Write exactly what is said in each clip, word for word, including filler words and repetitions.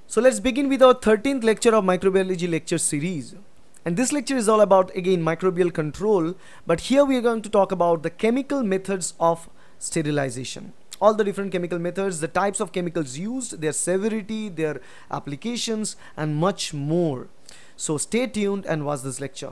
So let's begin with our thirteenth lecture of microbiology lecture series. And this lecture is all about, again, microbial control, but here we are going to talk about the chemical methods of sterilization. All the different chemical methods, the types of chemicals used, their severity, their applications, and much more. So stay tuned and watch this lecture.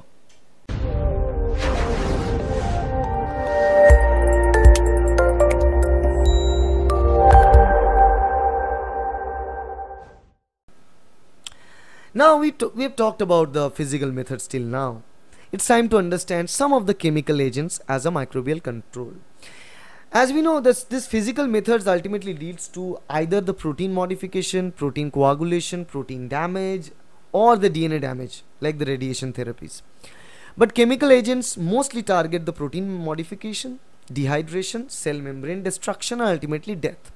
Now we, we have talked about the physical methods till now. It's time to understand some of the chemical agents as a microbial control. As we know, this, this physical methods ultimately leads to either the protein modification, protein coagulation, protein damage, or the D N A damage, like the radiation therapies. But chemical agents mostly target the protein modification, dehydration, cell membrane destruction, and ultimately death.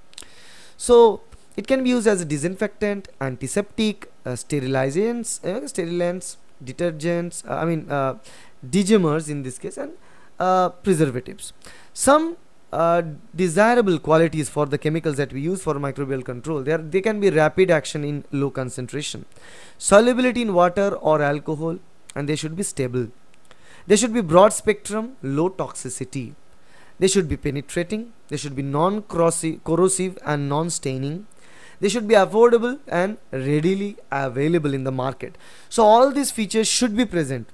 So it can be used as a disinfectant, antiseptic, uh, sterilizants, uh, sterilants, detergents, uh, I mean uh, degemmers in this case, and uh, preservatives. Some uh, desirable qualities for the chemicals that we use for microbial control: they, are, they can be rapid action in low concentration, solubility in water or alcohol, and they should be stable. They should be broad spectrum, low toxicity. They should be penetrating. They should be non-corrosive and non-staining. They should be affordable and readily available in the market. So all these features should be present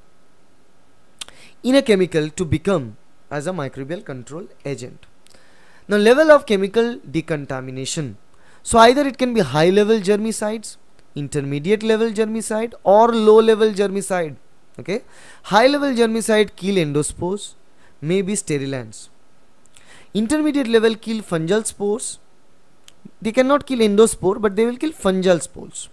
in a chemical to become as a microbial control agent. Now, level of chemical decontamination. So either it can be high level germicides, intermediate level germicide, or low level germicide. Okay, high level germicide kill endospores, maybe sterilants. Intermediate level kill fungal spores. They cannot kill endospore, but they will kill fungal spores,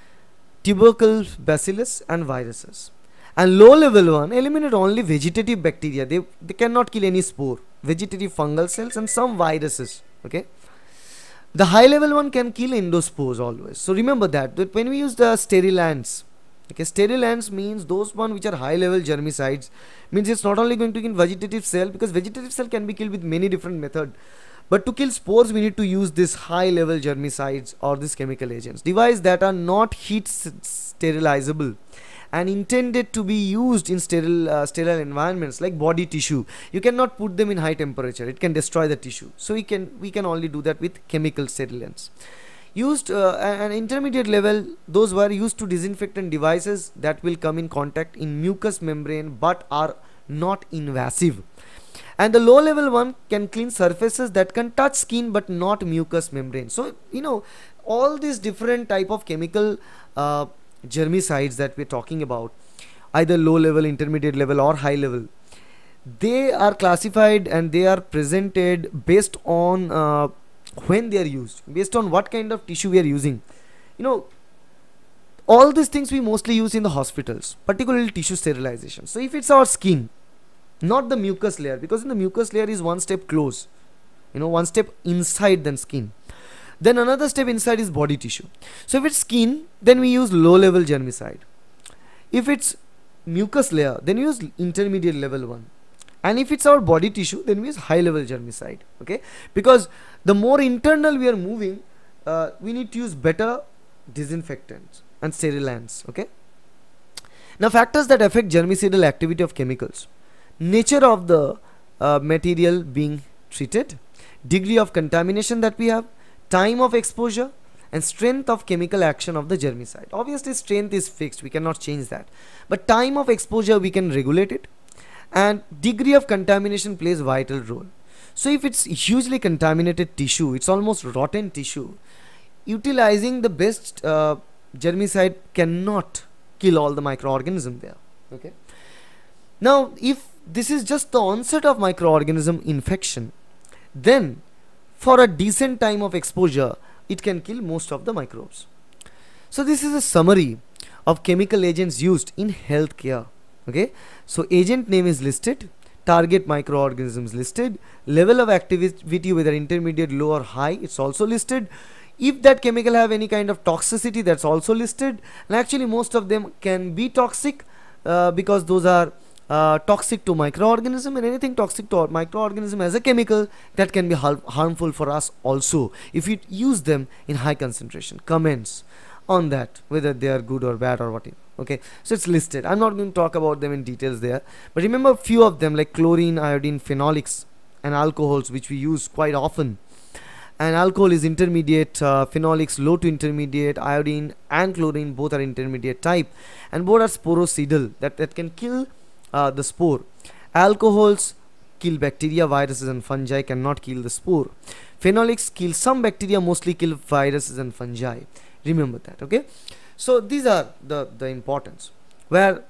tubercle bacillus and viruses. And low level one eliminate only vegetative bacteria. They, they cannot kill any spore, vegetative fungal cells and some viruses. Okay. The high level one can kill endospores always. So remember that, that when we use the sterilants, okay, sterilants means those one which are high level germicides, means it's not only going to kill vegetative cell, because vegetative cell can be killed with many different methods. But to kill spores, we need to use this high level germicides or these chemical agents, devices that are not heat sterilizable and intended to be used in sterile uh, sterile environments like body tissue. You cannot put them in high temperature, it can destroy the tissue. So we can we can only do that with chemical sterilants. Used uh, an intermediate level, those were used to disinfectant devices that will come in contact in mucous membrane but are not invasive. And the low level one can clean surfaces that can touch skin but not mucous membrane. So you know, all these different type of chemical uh, germicides that we're talking about, either low level, intermediate level or high level, they are classified and they are presented based on uh, when they are used, based on what kind of tissue we are using. You know, all these things we mostly use in the hospitals, particularly tissue sterilization. So if it's our skin, not the mucus layer, because in the mucus layer is one step close, you know, one step inside than skin. Then another step inside is body tissue. So if it's skin, then we use low level germicide. If it's mucus layer, then we use intermediate level one. And if it's our body tissue, then we use high level germicide. Okay, because the more internal we are moving, uh, we need to use better disinfectants and sterilants. Okay. Now, factors that affect germicidal activity of chemicals: nature of the uh, material being treated, degree of contamination that we have, time of exposure, and strength of chemical action of the germicide. Obviously strength is fixed, we cannot change that, but time of exposure we can regulate it, and degree of contamination plays vital role. So if it's hugely contaminated tissue, it's almost rotten tissue, utilizing the best uh, germicide cannot kill all the microorganisms there. Okay. Now if this is just the onset of microorganism infection, then for a decent time of exposure, it can kill most of the microbes. So this is a summary of chemical agents used in healthcare. Okay, so agent name is listed, target microorganisms listed, level of activity whether intermediate, low or high, it's also listed. If that chemical have any kind of toxicity, that's also listed. And actually most of them can be toxic uh, because those are Uh, toxic to microorganism, and anything toxic to microorganism as a chemical that can be harmful for us also if we use them in high concentration. Comments on that, whether they are good or bad or whatever. Okay, so it's listed. I'm not going to talk about them in details there, but remember a few of them, like chlorine, iodine, phenolics, and alcohols, which we use quite often. And alcohol is intermediate, uh, phenolics low to intermediate, iodine and chlorine both are intermediate type, and both are sporocidal, that, that can kill uh, the spore. Alcohols kill bacteria, viruses and fungi, cannot kill the spore. Phenolics kill some bacteria, mostly kill viruses and fungi. Remember that. Okay, so these are the the importance, where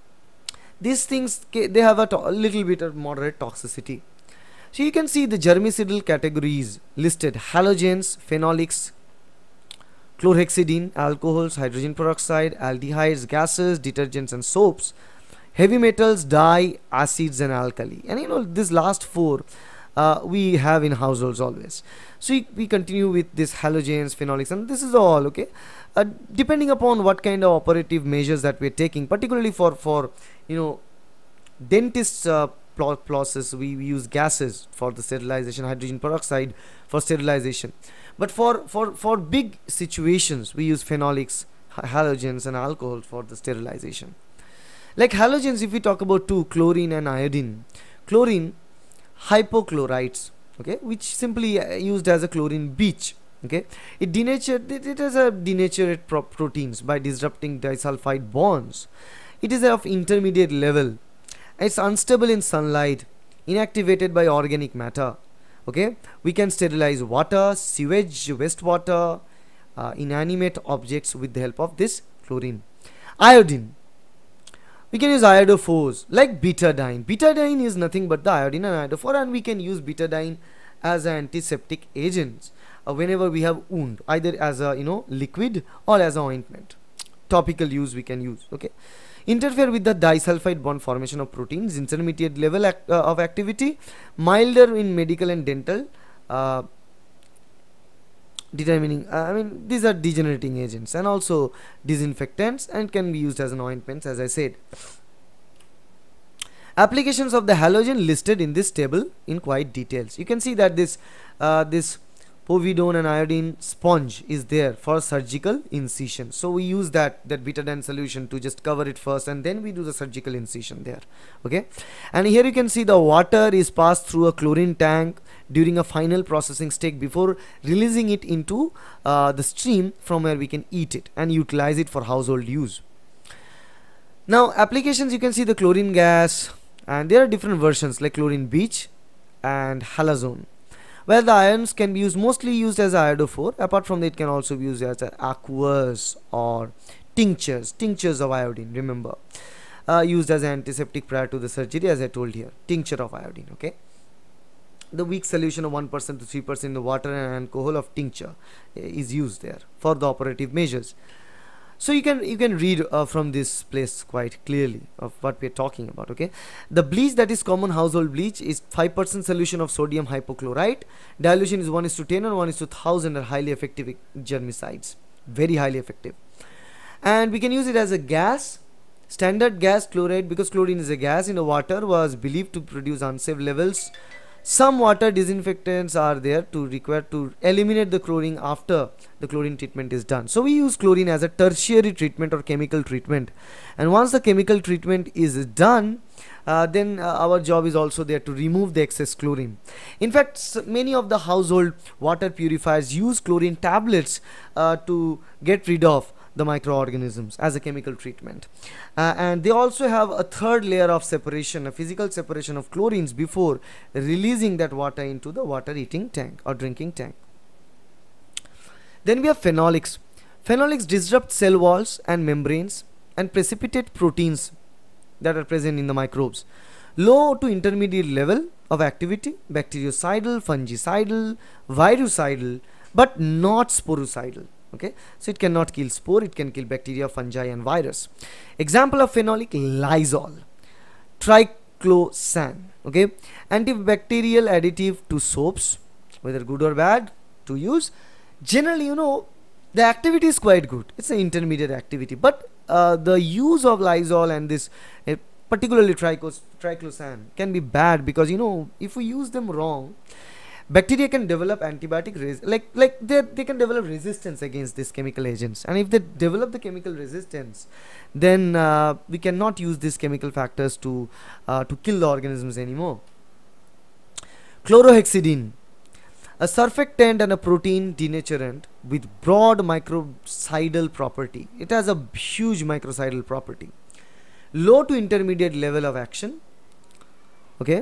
these things, they have a, a little bit of moderate toxicity. So you can see the germicidal categories listed: halogens, phenolics, chlorhexidine, alcohols, hydrogen peroxide, aldehydes, gases, detergents and soaps, heavy metals, dye, acids and alkali. And you know, this last four uh, we have in households always. So we, we continue with this halogens, phenolics, and this is all. Okay, uh, depending upon what kind of operative measures that we're taking, particularly for for you know dentists uh, process, we, we use gases for the sterilization, hydrogen peroxide for sterilization. But for for for big situations, we use phenolics, halogens and alcohol for the sterilization. Like halogens, if we talk about two, chlorine and iodine. Chlorine, hypochlorites, okay, which simply uh, used as a chlorine beach. Okay, it denatured it, it has a denatured pro proteins by disrupting disulfide bonds. It is of intermediate level. It's unstable in sunlight, inactivated by organic matter. Okay, we can sterilize water, sewage, wastewater, uh, inanimate objects with the help of this chlorine. Iodine, we can use iodophores like betadine. Betadine is nothing but the iodine and iodophore, and we can use betadine as an antiseptic agent uh, whenever we have wound, either as a you know liquid or as an ointment. Topical use we can use. Okay, interfere with the disulfide bond formation of proteins, intermediate level act, uh, of activity, milder in medical and dental, uh, determining uh, I mean these are degenerating agents and also disinfectants, and can be used as an ointments, as I said. Applications of the halogen listed in this table in quite details. You can see that this uh, this povidone and iodine sponge is there for surgical incision. So we use that that betadine solution to just cover it first, and then we do the surgical incision there. Okay, and here you can see the water is passed through a chlorine tank during a final processing stage before releasing it into uh, the stream, from where we can eat it and utilize it for household use. Now applications, you can see the chlorine gas, and there are different versions like chlorine beach and halazone, where the ions can be used, mostly used as iodophore. Apart from that, it can also be used as aqueous or tinctures, tinctures of iodine, remember, uh, used as an antiseptic prior to the surgery, as I told here, tincture of iodine. Okay, the weak solution of one percent to three percent in the water and alcohol of tincture uh, is used there for the operative measures. So you can you can read uh, from this place quite clearly of what we are talking about. Okay, the bleach that is common household bleach is five percent solution of sodium hypochlorite. Dilution is one is to ten or one is to one thousand, are highly effective germicides, very highly effective. And we can use it as a gas, standard gas chloride, because chlorine is a gas in the water, was believed to produce unsafe levels. Some water disinfectants are there to require to eliminate the chlorine after the chlorine treatment is done. So we use chlorine as a tertiary treatment or chemical treatment, and once the chemical treatment is done, uh, then uh, our job is also there to remove the excess chlorine. In fact, many of the household water purifiers use chlorine tablets uh, to get rid of the microorganisms as a chemical treatment, uh, and they also have a third layer of separation, a physical separation of chlorines before releasing that water into the water eating tank or drinking tank. Then we have phenolics. Phenolics disrupt cell walls and membranes and precipitate proteins that are present in the microbes. Low to intermediate level of activity, bactericidal, fungicidal, virucidal, but not sporocidal. Okay, so it cannot kill spore, it can kill bacteria, fungi and virus. Example of phenolic: Lysol, triclosan. Okay, antibacterial additive to soaps, whether good or bad to use. Generally, you know, the activity is quite good, it's an intermediate activity, but uh, the use of Lysol and this uh, particularly triclosan can be bad, because you know, if we use them wrong, Bacteria can develop antibiotic res like like they, they can develop resistance against these chemical agents, and if they develop the chemical resistance, then uh, we cannot use these chemical factors to uh, to kill the organisms anymore. Chlorohexidine, a surfactant and a protein denaturant with broad microcidal property. It has a huge microcidal property. Low to intermediate level of action. Okay.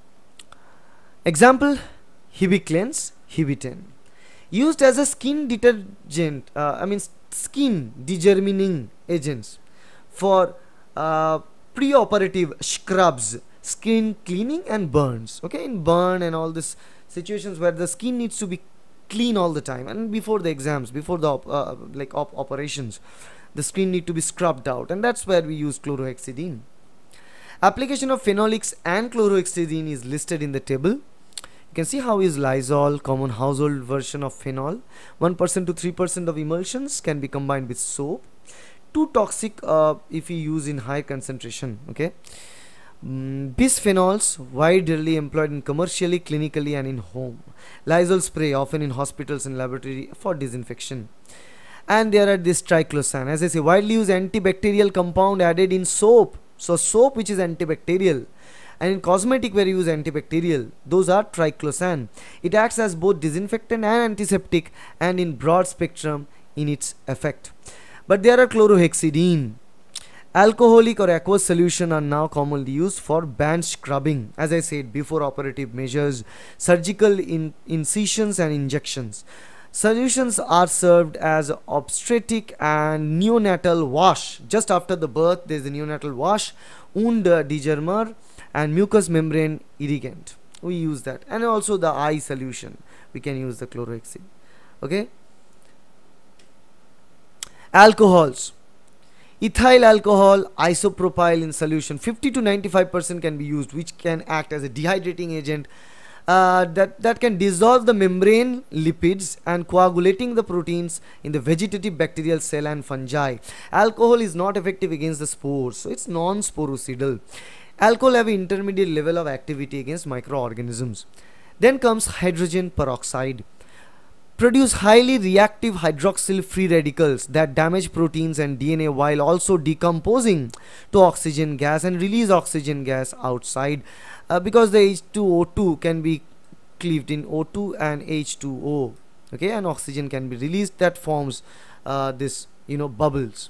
Example, Hibiclens, Hibitin. Used as a skin detergent, uh, I mean skin degermining agents for uh, preoperative scrubs, skin cleaning and burns. Okay, in burn and all this situations where the skin needs to be clean all the time, and before the exams, before the op uh, like op operations, the skin need to be scrubbed out, and that's where we use chlorohexidine. Application of phenolics and chlorohexidine is listed in the table. You can see how is Lysol, common household version of phenol. one percent to three percent of emulsions can be combined with soap. Too toxic uh, if we use in high concentration. Okay. Mm, bisphenols widely employed in commercially, clinically and in home. Lysol spray often in hospitals and laboratory for disinfection. And there are this triclosan, as I say, widely used antibacterial compound added in soap. So soap which is antibacterial, and in cosmetic where you use antibacterial, those are triclosan. It acts as both disinfectant and antiseptic, and in broad spectrum in its effect. But there are chlorohexidine. Alcoholic or aqueous solution are now commonly used for band scrubbing, as I said, before operative measures, surgical in incisions and injections. Solutions are served as obstetric and neonatal wash. Just after the birth, there is a neonatal wash, wound uh, degermer and mucous membrane irrigant. We use that, and also the eye solution. We can use the chlorohexidine. Okay. Alcohols. Ethyl alcohol, isopropyl in solution, fifty to ninety-five percent can be used, which can act as a dehydrating agent uh, that, that can dissolve the membrane lipids and coagulating the proteins in the vegetative bacterial cell and fungi. Alcohol is not effective against the spores, so it's non-sporocidal. Alcohol have an intermediate level of activity against microorganisms. Then comes hydrogen peroxide. Produce highly reactive hydroxyl free radicals that damage proteins and D N A while also decomposing to oxygen gas and release oxygen gas outside, uh, because the H two O two can be cleaved in O two and H two O. Okay, and oxygen can be released, that forms uh, this you know bubbles.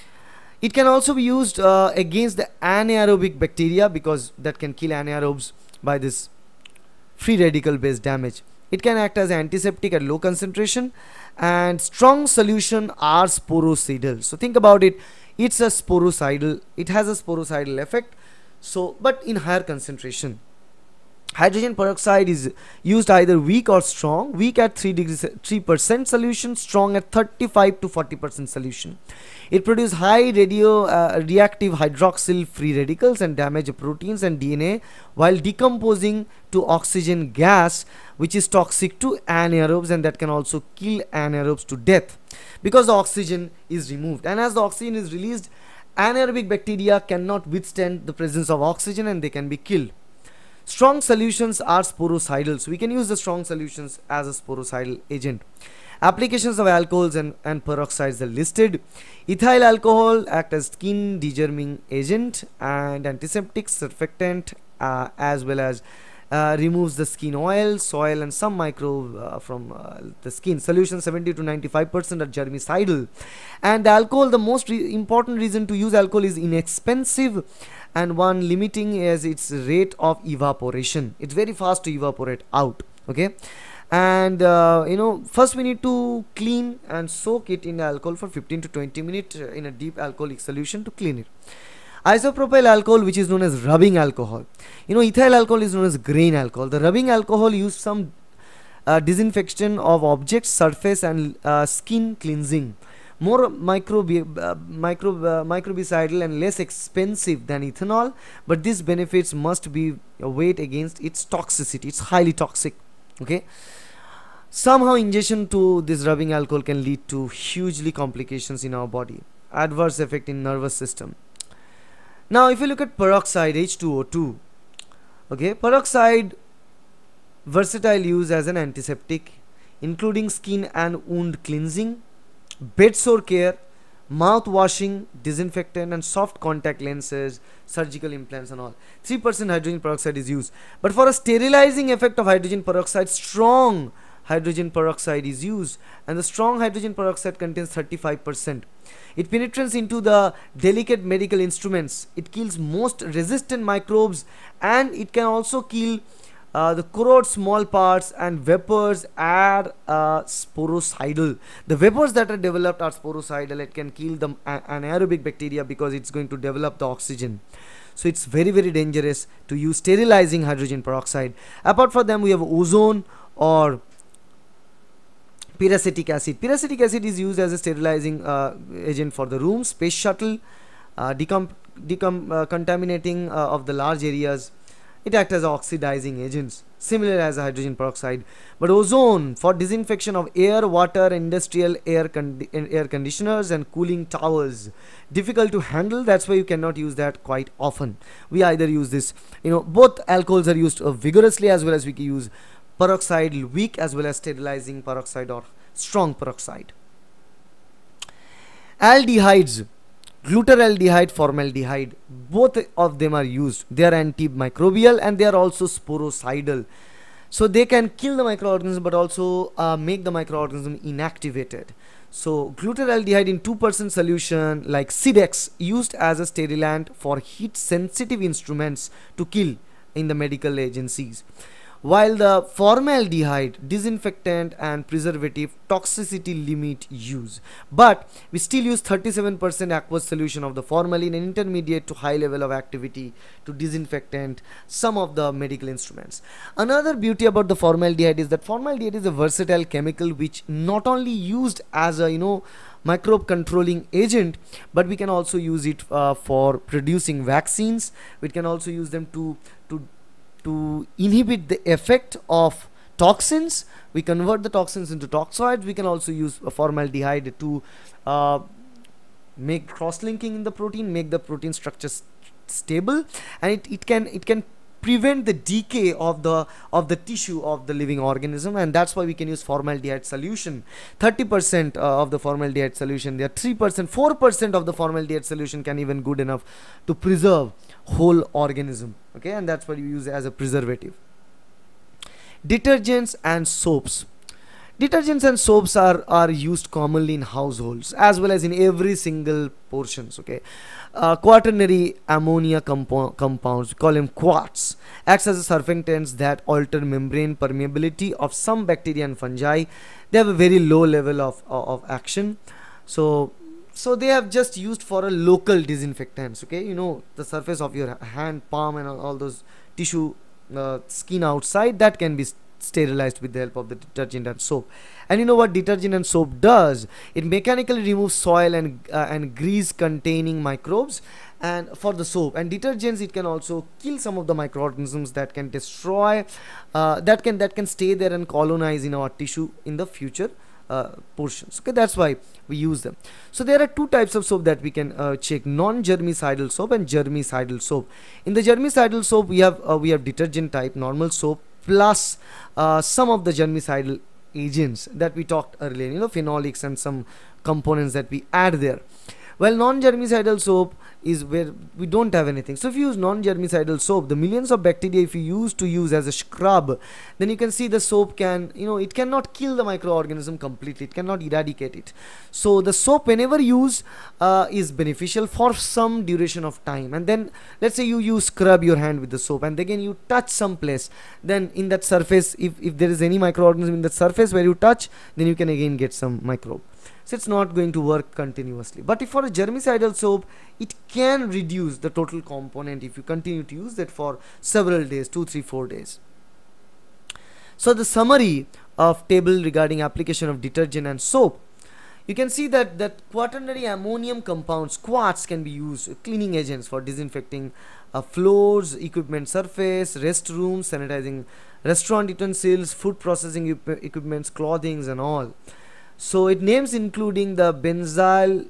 It can also be used uh, against the anaerobic bacteria, because that can kill anaerobes by this free radical based damage. It can act as antiseptic at low concentration, and strong solution are sporocidal. So think about it, it's a sporocidal, it has a sporocidal effect, so but in higher concentration. Hydrogen peroxide is used either weak or strong, weak at three degrees three percent solution, strong at thirty-five to forty percent solution. It produces high radio uh, reactive hydroxyl free radicals and damage proteins and D N A while decomposing to oxygen gas, which is toxic to anaerobes, and that can also kill anaerobes to death because the oxygen is removed. And as the oxygen is released, anaerobic bacteria cannot withstand the presence of oxygen and they can be killed. Strong solutions are sporocidal, so we can use the strong solutions as a sporocidal agent. Applications of alcohols and, and peroxides are listed. Ethyl alcohol act as skin degerming agent and antiseptic, surfactant, uh, as well as uh, removes the skin oil, soil and some microbe uh, from uh, the skin. Solution seventy to ninety-five percent are germicidal. And the alcohol, the most re important reason to use alcohol is inexpensive, and one limiting is its rate of evaporation. It's very fast to evaporate out. Okay. And uh, you know first we need to clean and soak it in alcohol for fifteen to twenty minutes uh, in a deep alcoholic solution to clean it. Isopropyl alcohol, which is known as rubbing alcohol. You know ethyl alcohol is known as grain alcohol. The rubbing alcohol use some uh, disinfection of objects, surface and uh, skin cleansing. More microbi uh, micro uh, microbicidal and less expensive than ethanol, but these benefits must be weighed against its toxicity. It's highly toxic. Okay. Somehow ingestion to this rubbing alcohol can lead to hugely complications in our body, adverse effect in nervous system. Now if you look at peroxide, H two O two, okay, peroxide versatile use as an antiseptic, including skin and wound cleansing, bed sore care, mouth washing, disinfectant, and soft contact lenses, surgical implants and all. three percent hydrogen peroxide is used. But for a sterilizing effect of hydrogen peroxide, strong hydrogen peroxide is used, and the strong hydrogen peroxide contains thirty-five percent. It penetrates into the delicate medical instruments. It kills most resistant microbes, and it can also kill uh, the corrode small parts, and vapors are uh, sporocidal. The vapors that are developed are sporocidal. It can kill the anaerobic bacteria because it's going to develop the oxygen. So it's very very dangerous to use sterilizing hydrogen peroxide. Apart from them, we have ozone or peracetic acid. Peracetic acid is used as a sterilizing uh, agent for the room, space shuttle, uh, decom decom uh, contaminating uh, of the large areas. It acts as oxidizing agents, similar as hydrogen peroxide. But ozone for disinfection of air, water, industrial air con air conditioners and cooling towers. Difficult to handle, that's why you cannot use that quite often. We either use this, you know, both alcohols are used uh, vigorously, as well as we can use peroxide weak, as well as sterilizing peroxide or strong peroxide. Aldehydes, glutaraldehyde, formaldehyde, both of them are used. They are antimicrobial and they are also sporocidal. So they can kill the microorganism but also uh, make the microorganism inactivated. So glutaraldehyde in two percent solution, like Sidex, used as a sterilant for heat sensitive instruments to kill in the medical agencies. While the formaldehyde, disinfectant and preservative, toxicity limit use, but we still use thirty-seven percent aqueous solution of the formalin, an intermediate to high level of activity to disinfectant some of the medical instruments. Another beauty about the formaldehyde is that formaldehyde is a versatile chemical which not only used as a, you know, microbe controlling agent, but we can also use it uh, for producing vaccines. We can also use them to to to inhibit the effect of toxins. We convert the toxins into toxoids. We can also use formaldehyde to uh, make cross-linking in the protein, make the protein structure st stable, and it, it can it can prevent the decay of the of the tissue of the living organism, and that's why we can use formaldehyde solution. thirty percent uh, of the formaldehyde solution, there are three percent, four percent of the formaldehyde solution can even good enough to preserve whole organism, okay, and that's what you use as a preservative. Detergents and soaps. Detergents and soaps are are used commonly in households as well as in every single portions, okay. Uh, quaternary ammonia compo compounds, we call them quarts, acts as a surfactants that alter membrane permeability of some bacteria and fungi. They have a very low level of, of, of action, so so they have just used for a local disinfectants, okay, you know, the surface of your hand, palm and all, all those tissue, uh, skin outside, that can be sterilized with the help of the detergent and soap. And you know what detergent and soap does? It mechanically removes soil and uh, and grease containing microbes. And for the soap and detergents, it can also kill some of the microorganisms that can destroy uh, that can that can stay there and colonize in our tissue in the future uh, portions, okay. That's why we use them. So there are two types of soap that we can uh, check: non-germicidal soap and germicidal soap. In the germicidal soap, we have uh, we have detergent type normal soap plus uh, some of the germicidal agents that we talked earlier, you know, phenolics and some components that we add there. Well, non-germicidal soap is where we don't have anything. So if you use non-germicidal soap, the millions of bacteria if you use to use as a scrub, then you can see the soap can, you know, it cannot kill the microorganism completely, it cannot eradicate it. So the soap, whenever used, uh, is beneficial for some duration of time. And then let's say you use scrub your hand with the soap and again you touch some place, then in that surface, if, if there is any microorganism in that surface where you touch, then you can again get some microbe. So it's not going to work continuously. But if for a germicidal soap, it can reduce the total component if you continue to use that for several days, two, three, four days. So the summary of table regarding application of detergent and soap, you can see that that quaternary ammonium compounds, quarts, can be used cleaning agents for disinfecting uh, floors, equipment surface, restrooms, sanitizing restaurant utensils, food processing equipments, clothings and all. So it names including the benzyl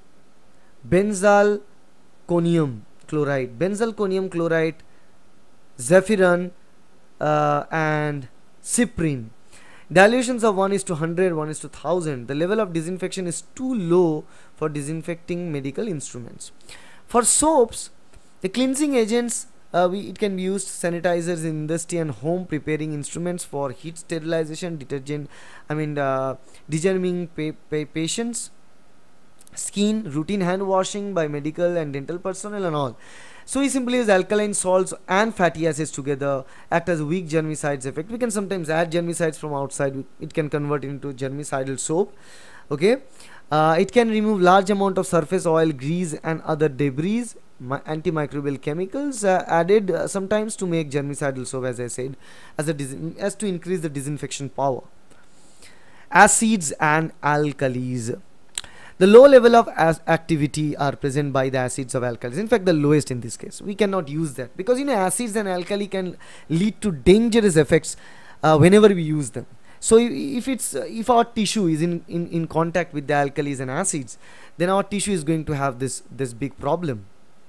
benzalconium chloride, benzalconium chloride, zephyrin, uh, and cyprine. Dilutions of one is to one hundred, one is to one thousand. The level of disinfection is too low for disinfecting medical instruments. For soaps, the cleansing agents, uh, we, it can be used sanitizers in industry and home, preparing instruments for heat sterilization, detergent, I mean uh, degerming pa pa patients, skin, routine hand washing by medical and dental personnel and all. So we simply use alkaline salts and fatty acids together, act as weak germicides effect. We can sometimes add germicides from outside, it can convert into germicidal soap. Okay, uh, it can remove large amount of surface oil, grease and other debris. Antimicrobial chemicals uh, added uh, sometimes to make germicidal soap, as I said, as a as to increase the disinfection power. Acids and alkalis. The low level of activity are present by the acids of alkalis. In fact, the lowest in this case. We cannot use that because you know acids and alkali can lead to dangerous effects uh, whenever we use them. So if it's uh, if our tissue is in, in in contact with the alkalis and acids, then our tissue is going to have this this big problem.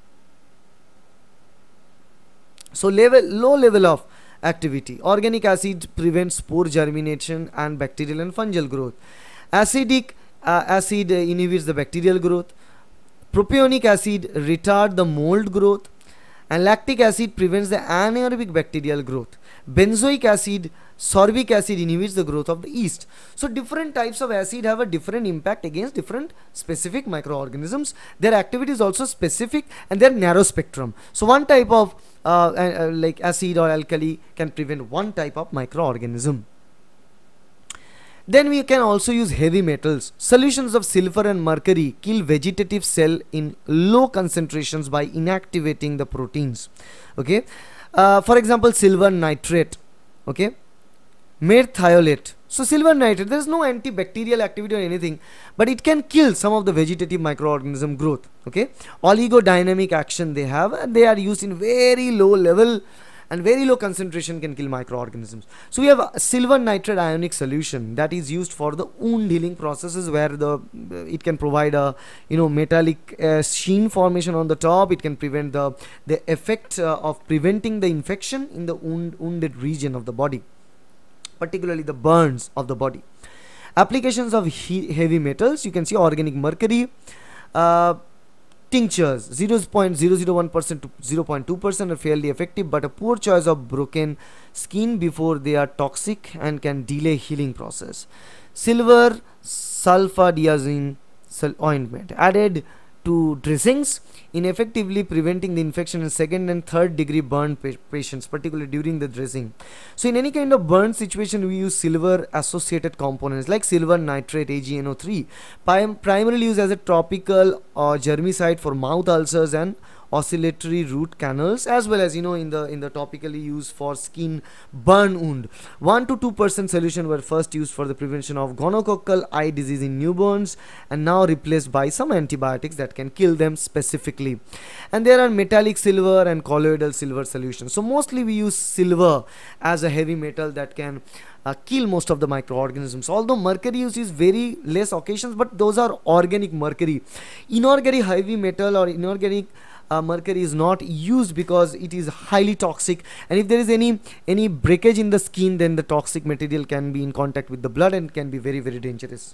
So level low level of activity. Organic acid prevents spore germination and bacterial and fungal growth. Acidic Uh, acid uh, inhibits the bacterial growth. Propionic acid retard the mold growth, and lactic acid prevents the anaerobic bacterial growth. Benzoic acid, sorbic acid inhibits the growth of the yeast. So different types of acid have a different impact against different specific microorganisms. Their activity is also specific and they're narrow spectrum. So one type of uh, uh, like acid or alkali can prevent one type of microorganism. Then we can also use heavy metals. Solutions of silver and mercury kill vegetative cell in low concentrations by inactivating the proteins. Okay, uh, for example, silver nitrate. Okay, merthiolate. So silver nitrate, there is no antibacterial activity or anything, but it can kill some of the vegetative microorganism growth. Okay, oligodynamic action they have, and they are used in very low level. And very low concentration can kill microorganisms. So we have a silver nitrate ionic solution that is used for the wound healing processes, where the uh, it can provide a you know metallic uh, sheen formation on the top. It can prevent the the effect uh, of preventing the infection in the wound, wounded region of the body, particularly the burns of the body. Applications of he heavy metals, you can see organic mercury. Uh, Tinctures zero point zero zero one percent to zero point two percent are fairly effective, but a poor choice of broken skin before they are toxic and can delay healing process. Silver sulfadiazine ointment added to dressings, ineffectively preventing the infection in second and third degree burn pa patients, particularly during the dressing. So in any kind of burn situation, we use silver associated components like silver nitrate A G N O three, primarily used as a topical or germicide for mouth ulcers and oscillatory root canals, as well as you know in the in the topically used for skin burn wound. one to two percent solution were first used for the prevention of gonococcal eye disease in newborns, and now replaced by some antibiotics that can kill them specifically. And there are metallic silver and colloidal silver solutions. So mostly we use silver as a heavy metal that can Uh, kill most of the microorganisms, although mercury use is very less occasions, but those are organic mercury. Inorganic heavy metal or inorganic uh, mercury is not used because it is highly toxic, and if there is any any breakage in the skin, then the toxic material can be in contact with the blood and can be very very dangerous.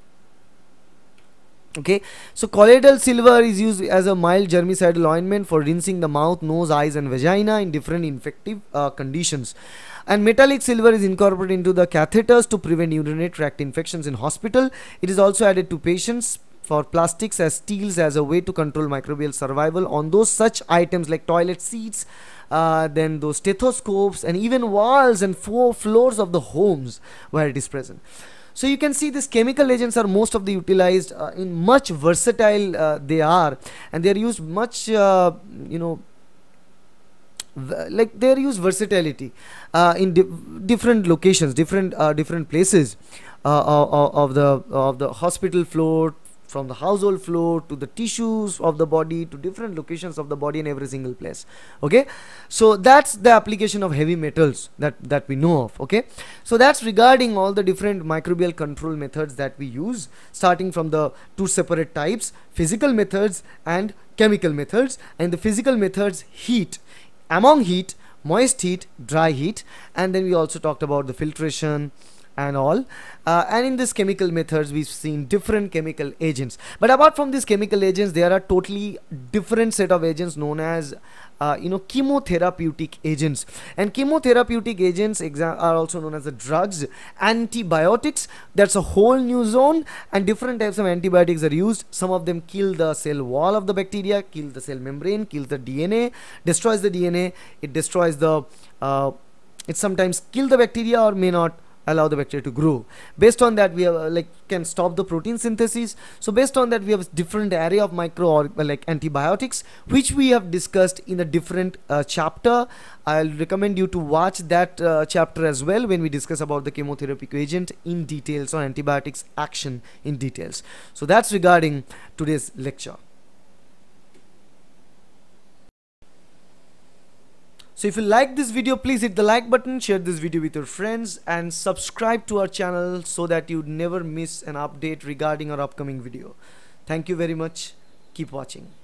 Okay, so colloidal silver is used as a mild germicidal ointment for rinsing the mouth, nose, eyes and vagina in different infective uh, conditions. And metallic silver is incorporated into the catheters to prevent urinary tract infections in hospital. It is also added to patients for plastics as steels as a way to control microbial survival on those such items like toilet seats, uh, then those stethoscopes, and even walls and four floors of the homes where it is present. So you can see these chemical agents are most of the utilized uh, in much versatile uh, they are, and they are used much uh, you know like they are used versatility uh, in di different locations, different uh, different places uh, of, of the of the hospital floor, from the household floor to the tissues of the body to different locations of the body in every single place. Okay, so that's the application of heavy metals that that we know of. Okay, so that's regarding all the different microbial control methods that we use, starting from the two separate types: physical methods and chemical methods. And the physical methods, heat. Among heat, moist heat, dry heat, and then we also talked about the filtration and all. Uh, and in this chemical methods we've seen different chemical agents, but apart from these chemical agents there are totally different set of agents known as uh, you know chemotherapeutic agents. And chemotherapeutic agents are also known as the drugs, antibiotics, that's a whole new zone, and different types of antibiotics are used. Some of them kill the cell wall of the bacteria, kill the cell membrane, kill the D N A, destroys the D N A, it destroys the uh, it sometimes kill the bacteria or may not allow the bacteria to grow. Based on that we have uh, like can stop the protein synthesis. So based on that we have a different area of micro or uh, like antibiotics, which we have discussed in a different uh, chapter. I'll recommend you to watch that uh, chapter as well, when we discuss about the chemotherapeutic agent in details, on antibiotics action in details. So that's regarding today's lecture. So if you like this video, please hit the like button, share this video with your friends, and subscribe to our channel so that you never miss an update regarding our upcoming video. Thank you very much. Keep watching.